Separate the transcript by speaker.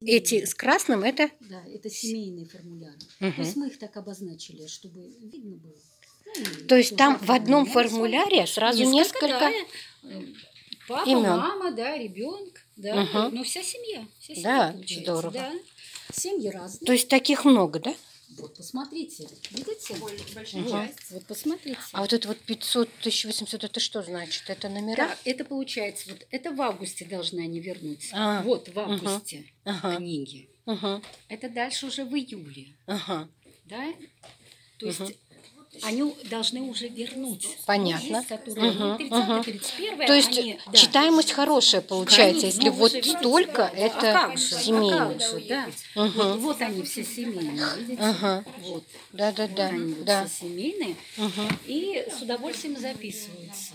Speaker 1: Эти с красным это...
Speaker 2: Да, это семейные формуляры. То есть мы их так обозначили, чтобы видно было. Ну,
Speaker 1: то есть там в одном формуляре сразу несколько
Speaker 2: папа,
Speaker 1: имен.
Speaker 2: мама, да, ребенок, да, ну вся семья
Speaker 1: Да,
Speaker 2: получается.
Speaker 1: здорово.
Speaker 2: Да. Семьи разные.
Speaker 1: То есть таких много, да?
Speaker 2: Вот, посмотрите, видите?
Speaker 3: Большая часть.
Speaker 2: Вот, посмотрите.
Speaker 1: А вот это вот 500, 1800, это что значит? Это номера?
Speaker 2: Да, это получается, вот это в августе должны они вернуть.
Speaker 1: А,
Speaker 2: Вот в августе
Speaker 1: ага.
Speaker 2: книги.
Speaker 1: Ага,
Speaker 2: Это дальше уже в июле.
Speaker 1: ага.
Speaker 2: Да? То есть они должны уже вернуть.
Speaker 1: Понятно.
Speaker 2: Есть, которые 30-31,
Speaker 1: То есть
Speaker 2: они, да.
Speaker 1: читаемость хорошая получается,
Speaker 2: Конечно,
Speaker 1: если
Speaker 2: ну,
Speaker 1: вот
Speaker 2: вы же видите,
Speaker 1: столько,
Speaker 2: а
Speaker 1: это
Speaker 2: как же,
Speaker 1: семейные.
Speaker 2: да. Вот они все семейные, видите? Вот.
Speaker 1: Да, да, да.
Speaker 2: Они вот
Speaker 1: Да.
Speaker 2: все семейные. И с удовольствием записываются.